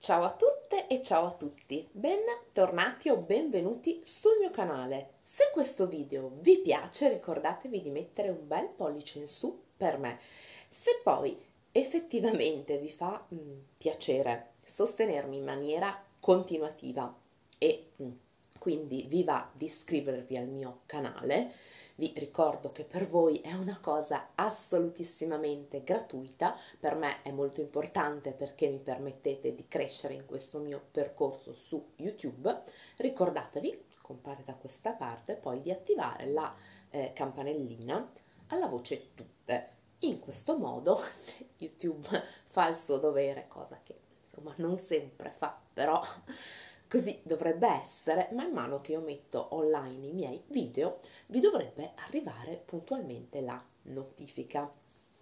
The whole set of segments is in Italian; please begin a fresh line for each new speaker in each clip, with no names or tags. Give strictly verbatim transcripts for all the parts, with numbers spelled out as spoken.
Ciao a tutte e ciao a tutti, bentornati o benvenuti sul mio canale. Se questo video vi piace ricordatevi di mettere un bel pollice in su per me. Se poi effettivamente vi fa mm, piacere sostenermi in maniera continuativa e mm, quindi vi va di iscrivervi al mio canale, vi ricordo che per voi è una cosa assolutissimamente gratuita, per me è molto importante perché mi permettete di crescere in questo mio percorso su YouTube. Ricordatevi, compare da questa parte, poi di attivare la eh, campanellina alla voce tutte. In questo modo, se YouTube fa il suo dovere, cosa che insomma non sempre fa, però così dovrebbe essere, man mano che io metto online i miei video, vi dovrebbe arrivare puntualmente la notifica.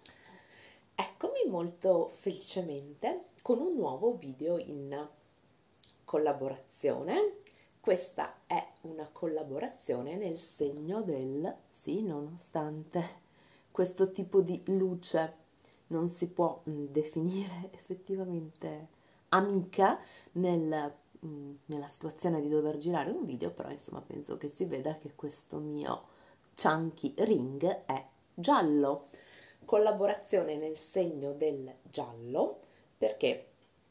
Eccomi molto felicemente con un nuovo video in collaborazione. Questa è una collaborazione nel segno del sì, nonostante questo tipo di luce non si può mh, definire effettivamente amica nel, mh, nella situazione di dover girare un video, però insomma penso che si veda che questo mio chunky ring è giallo. Collaborazione nel segno del giallo perché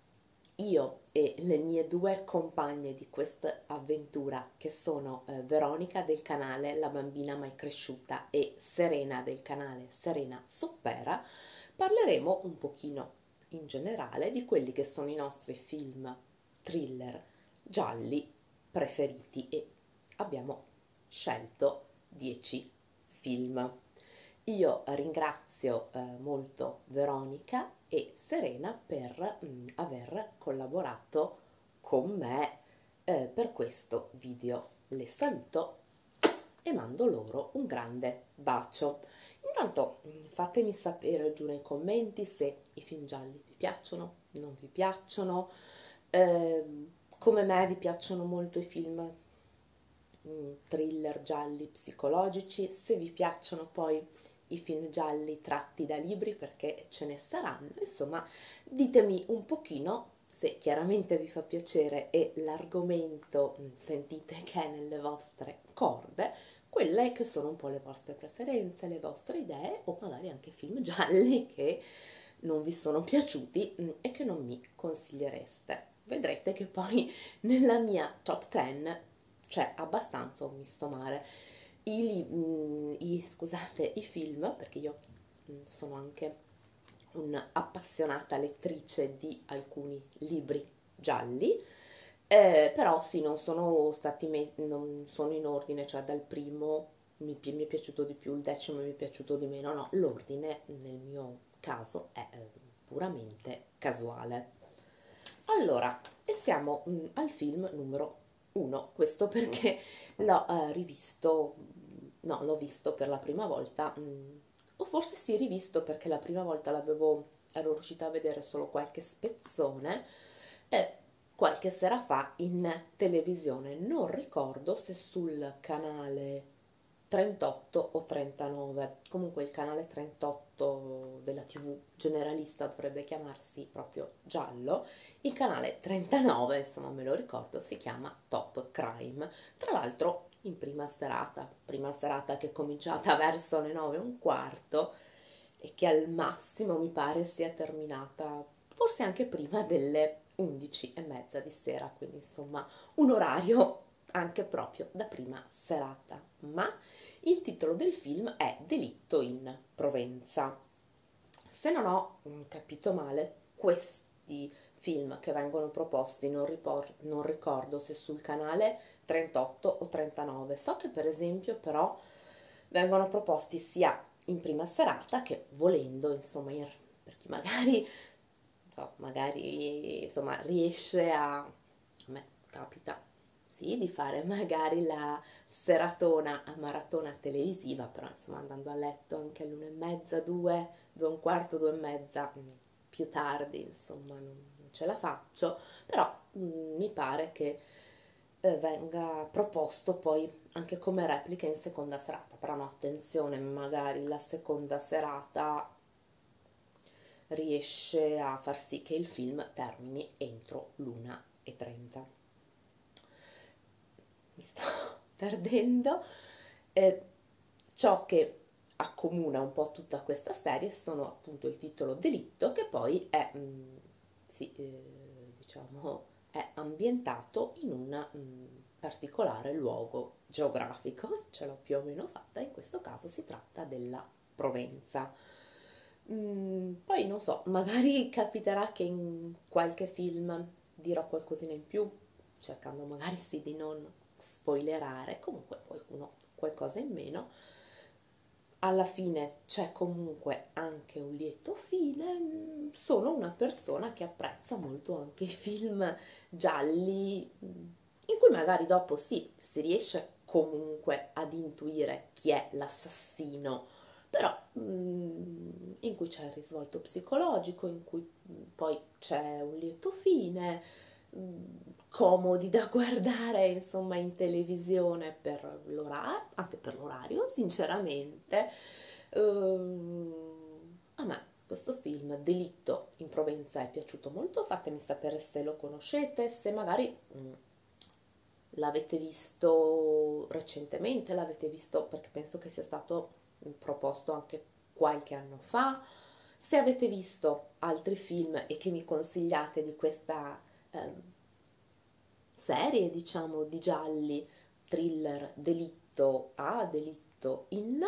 io e le mie due compagne di questa avventura, che sono eh, Veronica del canale La Bambina Mai Cresciuta e Serena del canale Serena Soppera, parleremo un pochino in generale di quelli che sono i nostri film thriller gialli preferiti e abbiamo scelto dieci film. Io ringrazio eh, molto Veronica e Serena per mh, aver collaborato con me eh, per questo video. Le saluto e mando loro un grande bacio. Intanto mh, fatemi sapere giù nei commenti se i film gialli vi piacciono, non vi piacciono, eh, come me vi piacciono molto i film mh, thriller gialli psicologici, se vi piacciono poi i film gialli tratti da libri, perché ce ne saranno. Insomma, ditemi un pochino se chiaramente vi fa piacere e l'argomento sentite che è nelle vostre corde, quelle che sono un po' le vostre preferenze, le vostre idee, o magari anche film gialli che non vi sono piaciuti e che non mi consigliereste. Vedrete che poi nella mia top dieci c'è abbastanza un misto mare. I, mm, i, scusate, i film, perché io mm, sono anche un'appassionata lettrice di alcuni libri gialli, eh, però sì, non sono stati me- non sono in ordine, cioè dal primo mi, pi- mi è piaciuto di più, il decimo mi è piaciuto di meno, no, l'ordine nel mio caso è eh, puramente casuale. Allora, e siamo mm, al film numero uno, questo perché l'ho eh, rivisto, no, l'ho visto per la prima volta, mm, o forse sì, rivisto perché la prima volta l'avevo, ero riuscita a vedere solo qualche spezzone, e qualche sera fa in televisione, non ricordo se sul canale trentotto o trentanove, comunque il canale trentotto della tivù generalista dovrebbe chiamarsi proprio giallo, il canale trentanove, insomma me lo ricordo, si chiama Top Crime, tra l'altro in prima serata, prima serata che è cominciata verso le nove e un quarto e che al massimo mi pare sia terminata forse anche prima delle undici e mezza di sera, quindi insomma un orario anche proprio da prima serata, ma il titolo del film è Delitto in Provenza. Se non ho mm, capito male, questi film che vengono proposti, non, ripor- non ricordo se sul canale trentotto o trentanove, so che per esempio però vengono proposti sia in prima serata che volendo, insomma, in- per chi magari, so, magari insomma, riesce a, a me capita, sì, di fare magari la seratona a maratona televisiva, però insomma andando a letto anche all'una e mezza, due, due e un quarto, due e mezza, mm, più tardi, insomma, non, non ce la faccio, però mm, mi pare che eh, venga proposto poi anche come replica in seconda serata, però no, attenzione, magari la seconda serata riesce a far sì che il film termini entro l'una e trenta. Mi sto perdendo. Eh, ciò che accomuna un po' tutta questa serie sono appunto il titolo Delitto, che poi è, mh, sì, eh, diciamo, è ambientato in un particolare luogo geografico, ce l'ho più o meno fatta, in questo caso si tratta della Provenza. Mm, poi non so, magari capiterà che in qualche film dirò qualcosina in più, cercando magari sì di non spoilerare, comunque qualcuno qualcosa in meno. Alla fine c'è comunque anche un lieto fine. Sono una persona che apprezza molto anche i film gialli, in cui magari dopo sì, si riesce comunque ad intuire chi è l'assassino, però mm, in cui c'è il risvolto psicologico, in cui mm, poi c'è un lieto fine, mm, comodi da guardare insomma in televisione per l'orario, anche per l'orario sinceramente. Ehm, a me questo film Delitto in Provenza è piaciuto molto, fatemi sapere se lo conoscete, se magari mm, l'avete visto recentemente, l'avete visto perché penso che sia stato proposto anche qualche anno fa, se avete visto altri film e che mi consigliate di questa eh, serie, diciamo, di gialli, thriller, delitto A, delitto in,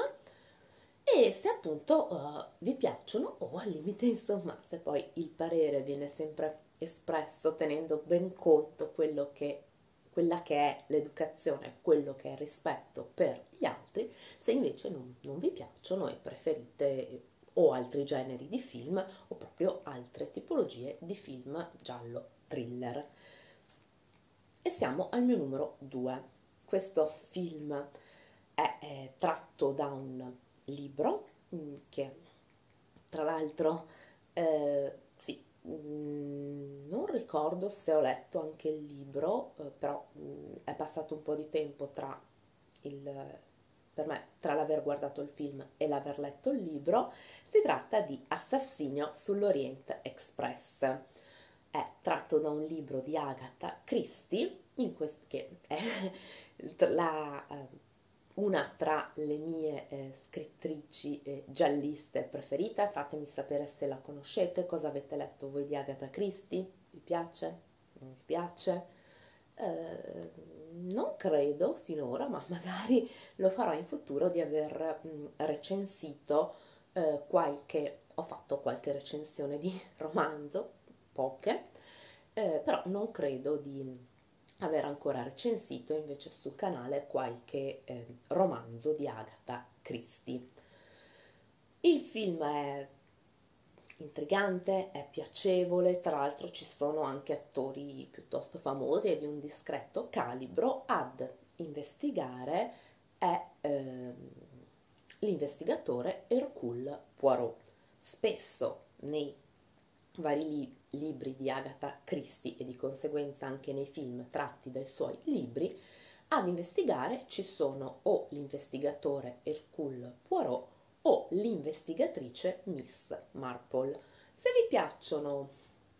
e se appunto uh, vi piacciono o al limite, insomma, se poi il parere viene sempre espresso tenendo ben conto quello che quella che è l'educazione, quello che è il rispetto per gli altri, se invece non, non vi piacciono e preferite o altri generi di film o proprio altre tipologie di film giallo thriller. E siamo al mio numero due. Questo film è, è tratto da un libro mh, che tra l'altro eh, sì, mh, non ricordo se ho letto anche il libro, eh, però mh, è passato un po' di tempo tra il, per me, tra l'aver guardato il film e l'aver letto il libro. Si tratta di Assassinio sull'Orient Express. È tratto da un libro di Agatha Christie, in quest- che è la, eh, una tra le mie eh, scrittrici eh, gialliste preferite. Fatemi sapere se la conoscete, cosa avete letto voi di Agatha Christie, vi piace? Non vi piace? Eh, non credo finora, ma magari lo farò in futuro, di aver mh, recensito eh, qualche, ho fatto qualche recensione di romanzo, poche, eh, però non credo di aver ancora recensito invece sul canale qualche eh, romanzo di Agatha Christie. Il film è intrigante, è piacevole, tra l'altro ci sono anche attori piuttosto famosi e di un discreto calibro. Ad investigare è ehm, l'investigatore Hercule Poirot. Spesso nei vari li- libri di Agatha Christie e di conseguenza anche nei film tratti dai suoi libri, ad investigare ci sono o l'investigatore Hercule Poirot o l'investigatrice Miss Marple. Se vi piacciono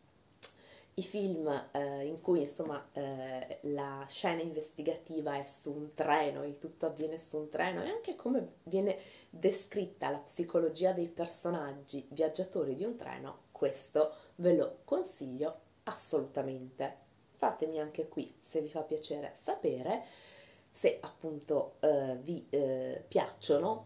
i film eh, in cui insomma eh, la scena investigativa è su un treno, il tutto avviene su un treno, e anche come viene descritta la psicologia dei personaggi viaggiatori di un treno, questo ve lo consiglio assolutamente. Fatemi anche qui, se vi fa piacere, sapere se appunto eh, vi eh, piacciono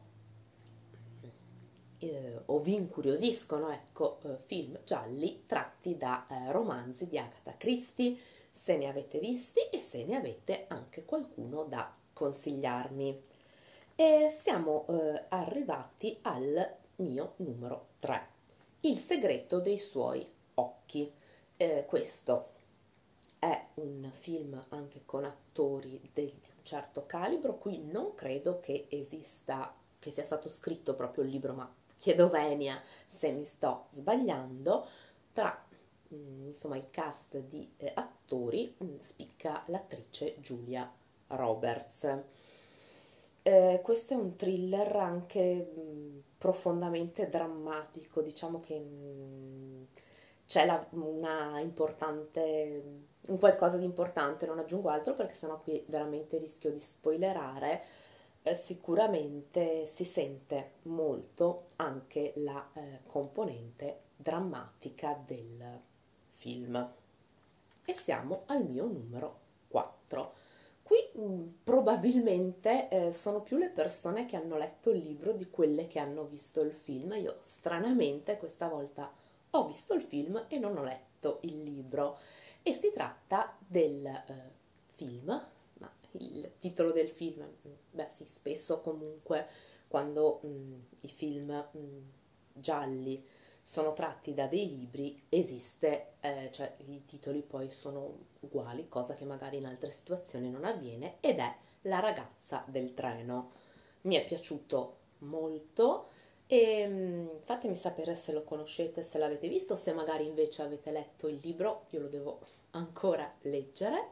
eh, o vi incuriosiscono, ecco, eh, film gialli tratti da eh, romanzi di Agatha Christie, se ne avete visti e se ne avete anche qualcuno da consigliarmi. E siamo eh, arrivati al mio numero tre, Il segreto dei suoi occhi. Eh, questo è un film anche con attori di un certo calibro. Qui non credo che esista, che sia stato scritto proprio il libro, ma chiedo venia se mi sto sbagliando. Tra mm, insomma il cast di eh, attori mm, spicca l'attrice Julia Roberts. Eh, questo è un thriller anche mh, profondamente drammatico, diciamo che mh, c'è la- una importante, un qualcosa di importante, non aggiungo altro perché sennò qui veramente rischio di spoilerare. Eh, sicuramente si sente molto anche la eh, componente drammatica del film. E siamo al mio numero quattro. Qui mh, probabilmente eh, sono più le persone che hanno letto il libro di quelle che hanno visto il film. Io stranamente questa volta ho visto il film e non ho letto il libro. E si tratta del eh, film, ma il titolo del film, mh, beh sì, spesso comunque quando mh, i film mh, gialli sono tratti da dei libri, esiste, eh, cioè i titoli poi sono uguali, cosa che magari in altre situazioni non avviene, ed è La ragazza del treno. Mi è piaciuto molto e mh, fatemi sapere se lo conoscete, se l'avete visto, se magari invece avete letto il libro, io lo devo ancora leggere.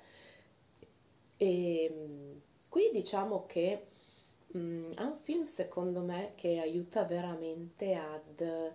E mh, qui diciamo che mh, è un film secondo me che aiuta veramente ad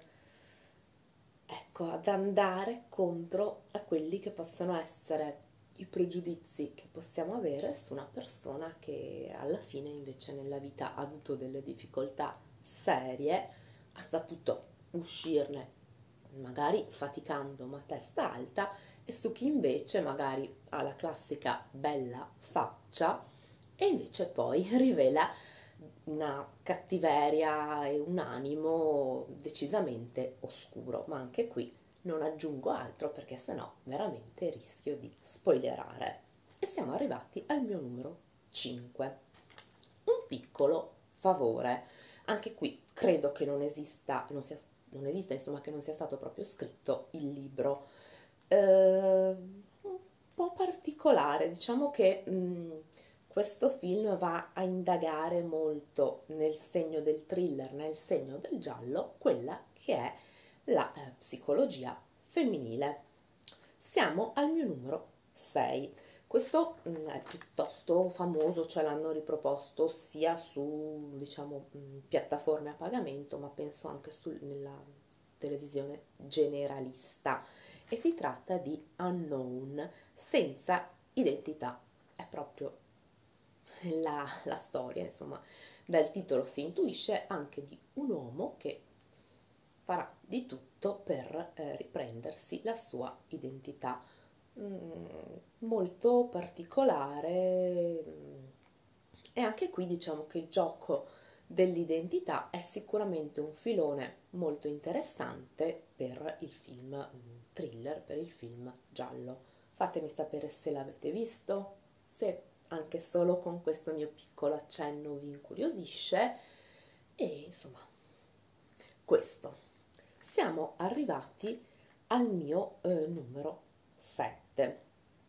ecco, ad andare contro a quelli che possono essere i pregiudizi che possiamo avere su una persona che alla fine invece nella vita ha avuto delle difficoltà serie, ha saputo uscirne magari faticando ma a testa alta, e su chi invece magari ha la classica bella faccia e invece poi rivela una cattiveria e un animo decisamente oscuro, ma anche qui non aggiungo altro perché sennò veramente rischio di spoilerare. E siamo arrivati al mio numero cinque. Un piccolo favore. Anche qui credo che non esista, non sia, non esista, insomma, che non sia stato proprio scritto il libro. Eh, un po' particolare, diciamo che mh, questo film va a indagare molto nel segno del thriller, nel segno del giallo, quella che è la eh, psicologia femminile. Siamo al mio numero sei. Questo mh, è piuttosto famoso, cioè l'hanno riproposto sia su, diciamo, mh, piattaforme a pagamento, ma penso anche sul- nella televisione generalista. E si tratta di Unknown, senza identità. È proprio la, la storia, insomma, dal titolo si intuisce anche di un uomo che farà di tutto per eh, riprendersi la sua identità. Mm, molto particolare, mm, e anche qui diciamo che il gioco dell'identità è sicuramente un filone molto interessante per il film mm, thriller, per il film giallo. Fatemi sapere se l'avete visto, se anche solo con questo mio piccolo accenno vi incuriosisce e insomma questo. Siamo arrivati al mio eh, numero sette.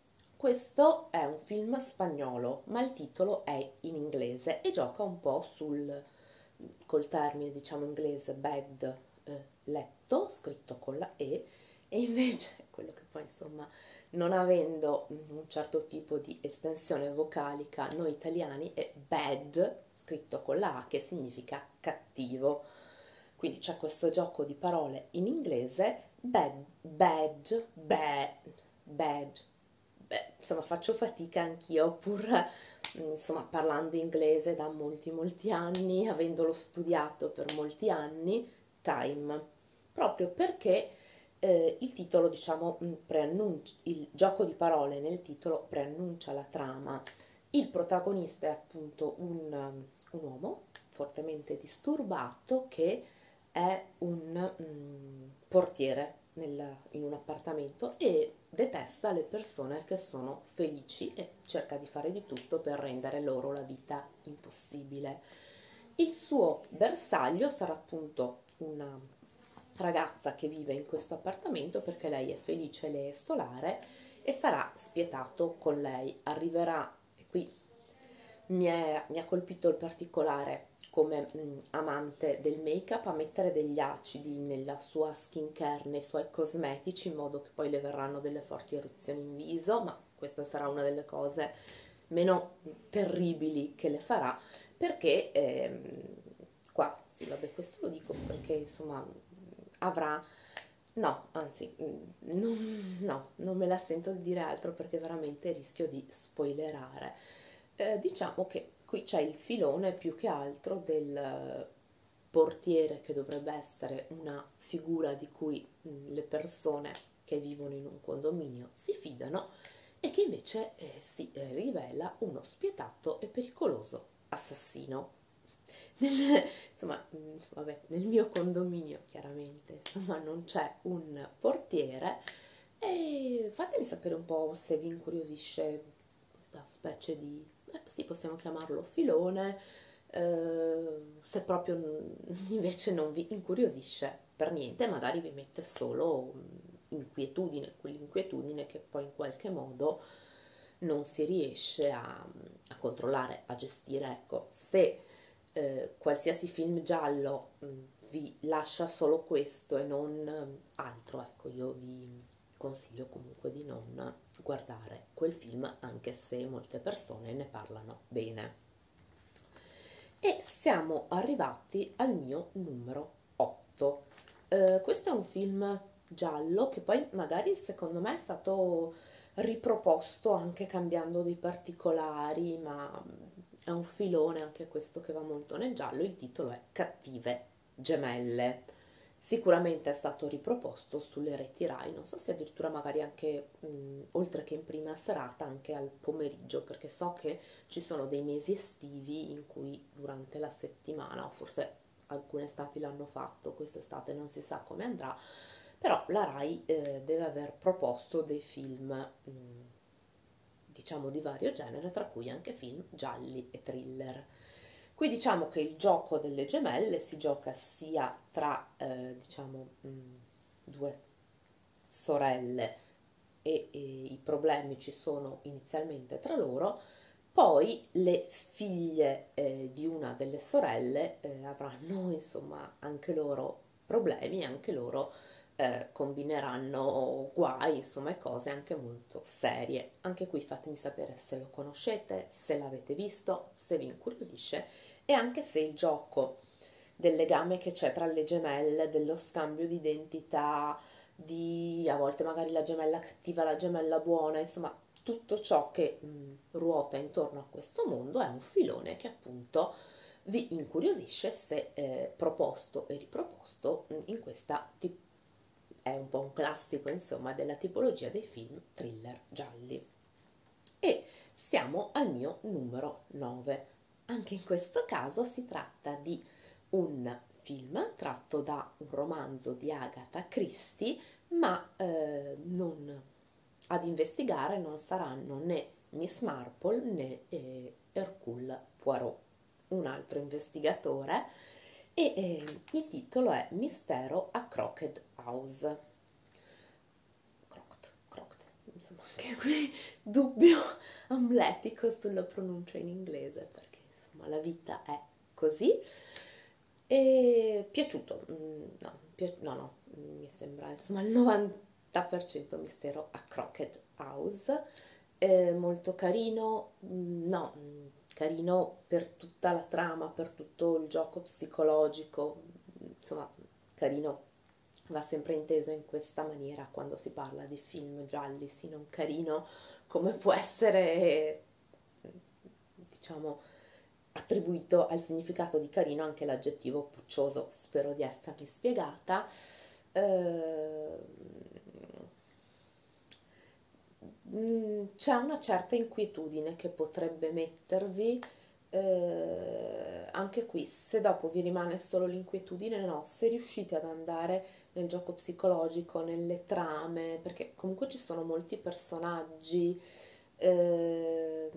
Questo è un film spagnolo, ma il titolo è in inglese e gioca un po' sul, col termine diciamo inglese bed, eh, letto, scritto con la E, e invece quello che poi insomma non avendo un certo tipo di estensione vocalica noi italiani è bad, scritto con la A, che significa cattivo. Quindi c'è questo gioco di parole in inglese, bad, badge, bad, badge. Beh, insomma, faccio fatica anch'io, pur mm, insomma, parlando inglese da molti, molti anni, avendolo studiato per molti anni, time, proprio perché eh, il titolo, diciamo, mm, preannuncia, il gioco di parole nel titolo preannuncia la trama. Il protagonista è appunto un, um, un uomo fortemente disturbato che è un mm, portiere nel- in un appartamento e detesta le persone che sono felici e cerca di fare di tutto per rendere loro la vita impossibile. Il suo bersaglio sarà appunto una ragazza che vive in questo appartamento perché lei è felice, lei è solare e sarà spietato con lei. Arriverà, e qui mi, è- mi ha colpito il particolare come mh, amante del make-up, a mettere degli acidi nella sua skincare, nei suoi cosmetici, in modo che poi le verranno delle forti eruzioni in viso, ma questa sarà una delle cose meno terribili che le farà, perché ehm, qua, sì, vabbè, questo lo dico perché insomma avrà, no, anzi, non, no, non me la sento di dire altro perché veramente rischio di spoilerare. Eh, diciamo che qui c'è il filone più che altro del portiere, che dovrebbe essere una figura di cui mh, le persone che vivono in un condominio si fidano, e che invece eh, si eh, rivela uno spietato e pericoloso assassino. Nel, insomma, mh, vabbè, nel mio condominio chiaramente insomma non c'è un portiere, e fatemi sapere un po' se vi incuriosisce questa specie di, eh, sì, possiamo chiamarlo filone, eh, se proprio n- invece non vi incuriosisce per niente, magari vi mette solo mh, inquietudine, quell'inquietudine che poi in qualche modo non si riesce a, a controllare, a gestire. Ecco, se eh, qualsiasi film giallo mh, vi lascia solo questo e non mh, altro, ecco, io vi consiglio comunque di non guardare quel film, anche se molte persone ne parlano bene. E siamo arrivati al mio numero otto. Eh, questo è un film giallo che poi magari secondo me è stato riproposto anche cambiando dei particolari, ma è un filone anche questo che va molto nel giallo. Il titolo è Cattive gemelle. Sicuramente è stato riproposto sulle reti Rai, non so se addirittura magari anche mh, oltre che in prima serata anche al pomeriggio, perché so che ci sono dei mesi estivi in cui durante la settimana, o forse alcune estati l'hanno fatto, quest'estate non si sa come andrà, però la Rai eh, deve aver proposto dei film mh, diciamo di vario genere, tra cui anche film gialli e thriller. Qui diciamo che il gioco delle gemelle si gioca sia tra eh, diciamo mh, due sorelle, e, e i problemi ci sono inizialmente tra loro, poi le figlie eh, di una delle sorelle eh, avranno insomma anche loro problemi, anche loro eh, combineranno guai, insomma, e cose anche molto serie. Anche qui fatemi sapere se lo conoscete, se l'avete visto, se vi incuriosisce, e anche se il gioco del legame che c'è tra le gemelle, dello scambio di identità, di a volte magari la gemella cattiva, la gemella buona, insomma tutto ciò che mh, ruota intorno a questo mondo è un filone che appunto vi incuriosisce se eh, proposto e riproposto mh, in questa tipologia. È un po' un classico insomma della tipologia dei film thriller gialli. E siamo al mio numero nove. Anche in questo caso si tratta di un film tratto da un romanzo di Agatha Christie, ma eh, non, ad investigare non saranno né Miss Marple né eh, Hercule Poirot, un altro investigatore, e eh, il titolo è Mistero a Crooked House. Crocked, crocked, insomma, anche qui dubbio amletico sulla pronuncia in inglese, perché insomma la vita è così. E piaciuto, mm, no, pi- no, no, mi sembra insomma il novanta per cento Mistero a Crooked House. Eh, molto carino, mm, no, mm, carino per tutta la trama, per tutto il gioco psicologico, insomma, carino va sempre inteso in questa maniera quando si parla di film gialli, sì, non carino come può essere, diciamo, attribuito al significato di carino anche l'aggettivo puccioso. Spero di essermi spiegata. Eh, c'è una certa inquietudine che potrebbe mettervi, eh, anche qui, se dopo vi rimane solo l'inquietudine, no, se riuscite ad andare nel gioco psicologico, nelle trame, perché comunque ci sono molti personaggi, eh,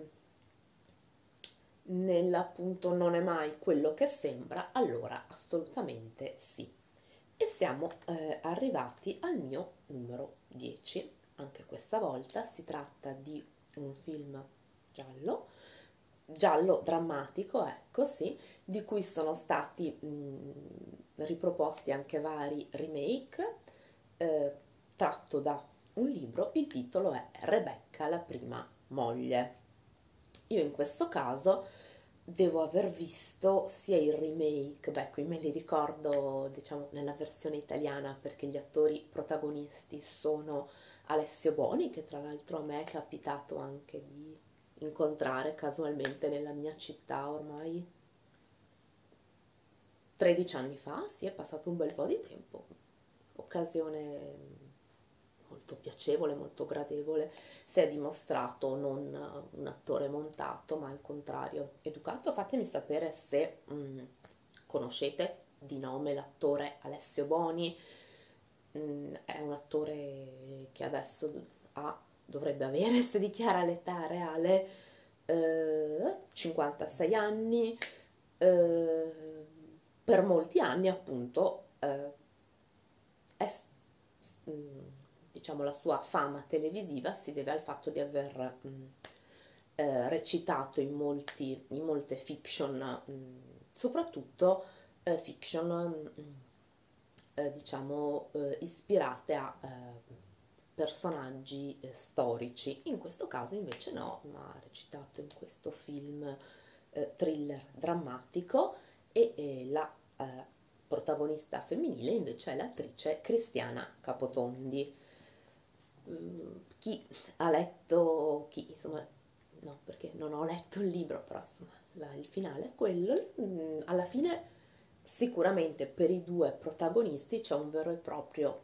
nell'appunto non è mai quello che sembra, allora assolutamente sì. E siamo eh, arrivati al mio numero dieci. Anche questa volta si tratta di un film giallo, giallo drammatico, ecco sì, di cui sono stati mh, riproposti anche vari remake, eh, tratto da un libro. Il titolo è Rebecca, la prima moglie. Io in questo caso devo aver visto sia il remake, beh, qui me li ricordo, diciamo, nella versione italiana, perché gli attori protagonisti sono Alessio Boni, che tra l'altro a me è capitato anche di incontrare casualmente nella mia città ormai tredici anni fa, sì, è passato un bel po' di tempo, occasione molto piacevole, molto gradevole. Si è dimostrato non un attore montato, ma al contrario educato. Fatemi sapere se mh, conoscete di nome l'attore Alessio Boni. Mh, è un attore che adesso ha, dovrebbe avere, se dichiara l'età reale, eh, cinquantasei anni. Eh, per molti anni appunto eh, è, mh, diciamo, la sua fama televisiva si deve al fatto di aver mh, eh, recitato in, molti, in molte fiction, mh, soprattutto eh, fiction mh, eh, diciamo eh, ispirate a eh, personaggi eh, storici. In questo caso invece no, ma ha recitato in questo film eh, thriller drammatico e eh, la eh, protagonista femminile invece è l'attrice Cristiana Capotondi. Mm, chi ha letto, chi insomma, no, perché non ho letto il libro, però insomma la- il finale è quello. Mm, alla fine sicuramente per i due protagonisti c'è un vero e proprio,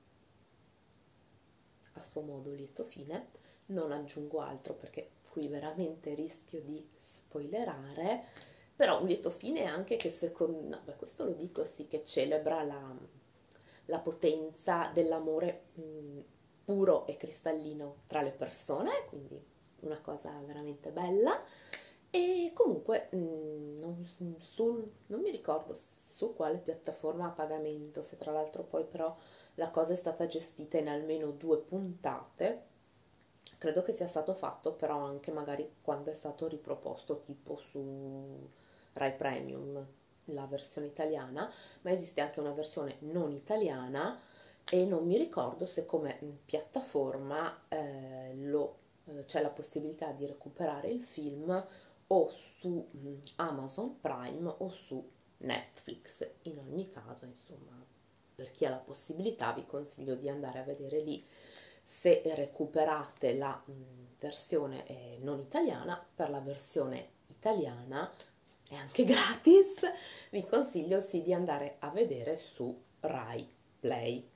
a suo modo, lieto fine. Non aggiungo altro perché qui veramente rischio di spoilerare, però un lieto fine anche che secondo, no, beh, questo lo dico, sì, che celebra la, la potenza dell'amore mh, puro e cristallino tra le persone, quindi una cosa veramente bella. E comunque mh, non, sul, non mi ricordo su quale piattaforma a pagamento, se tra l'altro poi però la cosa è stata gestita in almeno due puntate. Credo che sia stato fatto però anche magari quando è stato riproposto tipo su Rai Premium, la versione italiana, ma esiste anche una versione non italiana e non mi ricordo se come piattaforma eh, lo, eh, c'è la possibilità di recuperare il film o su mh, Amazon Prime o su Netflix. In ogni caso, insomma, per chi ha la possibilità vi consiglio di andare a vedere lì. Se recuperate la mh, versione eh, non italiana, per la versione italiana è anche gratis, vi consiglio sì di andare a vedere su Rai Play.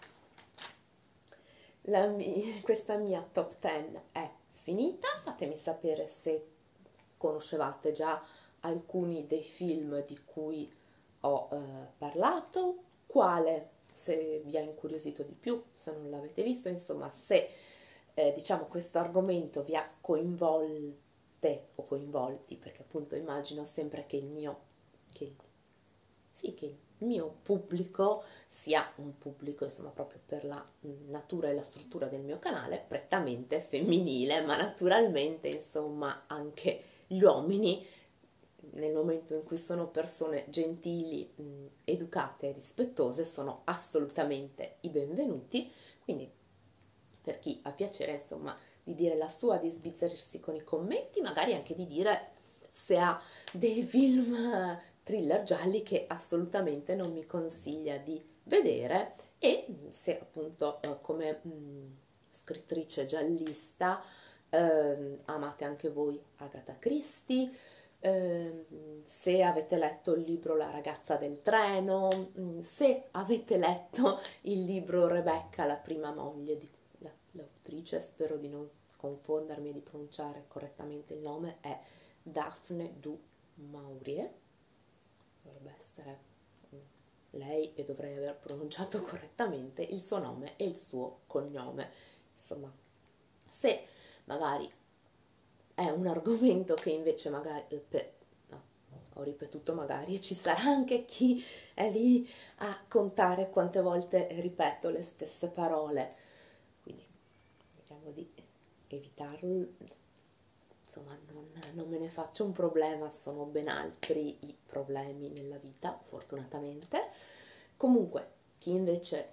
La mi- questa mia top dieci è finita, fatemi sapere se conoscevate già alcuni dei film di cui ho eh, parlato, quale se vi ha incuriosito di più, se non l'avete visto, insomma se eh, diciamo questo argomento vi ha coinvolte o coinvolti, perché appunto immagino sempre che il mio, che, sì, che il mio pubblico sia un pubblico, insomma, proprio per la mh, natura e la struttura del mio canale, prettamente femminile, ma naturalmente, insomma, anche gli uomini, nel momento in cui sono persone gentili, mh, educate e rispettose, sono assolutamente i benvenuti. Quindi, per chi ha piacere, insomma, di dire la sua, di sbizzarrirsi con i commenti, magari anche di dire se ha dei film eh, thriller gialli che assolutamente non mi consiglia di vedere e se appunto eh, come mh, scrittrice giallista eh, amate anche voi Agatha Christie, eh, se avete letto il libro La ragazza del treno, mh, se avete letto il libro Rebecca, la prima moglie di la, l'autrice, spero di non confondermi e di pronunciare correttamente il nome, è Daphne du Maurier, dovrebbe essere lei e dovrei aver pronunciato correttamente il suo nome e il suo cognome. Insomma, se magari è un argomento che invece magari, per, no, ho ripetuto magari, ci sarà anche chi è lì a contare quante volte ripeto le stesse parole, quindi diciamo di evitarlo. Insomma, non, non me ne faccio un problema, sono ben altri i problemi nella vita, fortunatamente. Comunque, chi invece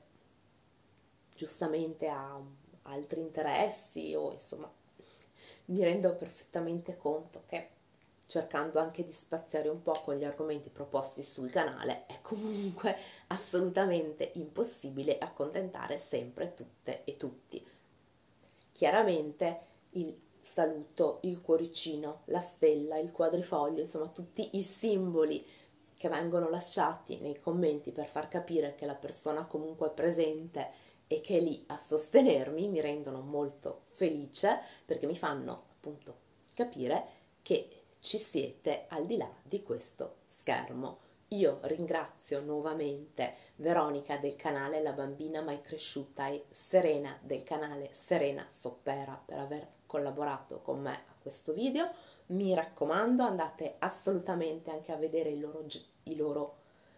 giustamente ha altri interessi o insomma mi rendo perfettamente conto che cercando anche di spaziare un po' con gli argomenti proposti sul canale, è comunque assolutamente impossibile accontentare sempre tutte e tutti. Chiaramente il saluto, il cuoricino, la stella, il quadrifoglio, insomma tutti i simboli che vengono lasciati nei commenti per far capire che la persona comunque è presente e che è lì a sostenermi mi rendono molto felice, perché mi fanno appunto capire che ci siete al di là di questo schermo. Io ringrazio nuovamente Veronica del canale La Bambina Mai Cresciuta e Serena del canale Serena Soppera per aver collaborato con me a questo video. Mi raccomando, andate assolutamente anche a vedere i loro, i loro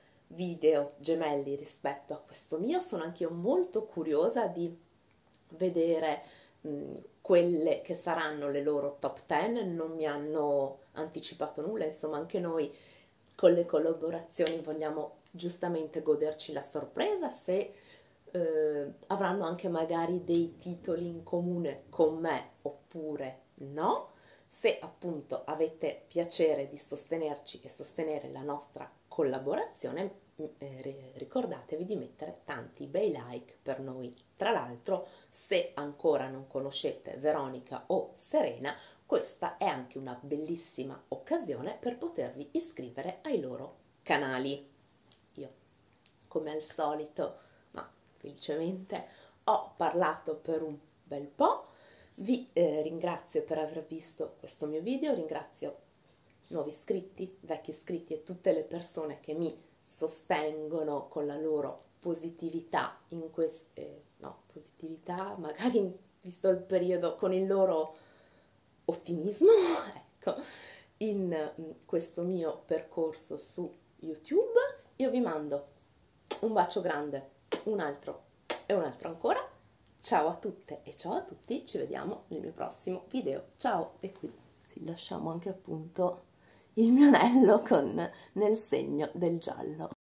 video gemelli rispetto a questo mio. Sono anche io molto curiosa di vedere mh, quelle che saranno le loro top dieci. Non mi hanno anticipato nulla, insomma anche noi con le collaborazioni vogliamo giustamente goderci la sorpresa se eh, avranno anche magari dei titoli in comune con me oppure no. Se appunto avete piacere di sostenerci e sostenere la nostra collaborazione, eh, ricordatevi di mettere tanti bei like per noi. Tra l'altro, se ancora non conoscete Veronica o Serena, questa è anche una bellissima occasione per potervi iscrivere ai loro canali. Io, come al solito, ma felicemente, ho parlato per un bel po'. Vi eh, ringrazio per aver visto questo mio video, ringrazio nuovi iscritti, vecchi iscritti e tutte le persone che mi sostengono con la loro positività in queste, no, positività, magari visto il periodo, con il loro ottimismo, ecco, in questo mio percorso su YouTube. Io vi mando un bacio grande, un altro e un altro ancora. Ciao a tutte e ciao a tutti, ci vediamo nel mio prossimo video. Ciao! E qui sì, lasciamo anche appunto il mio anello con nel segno del giallo.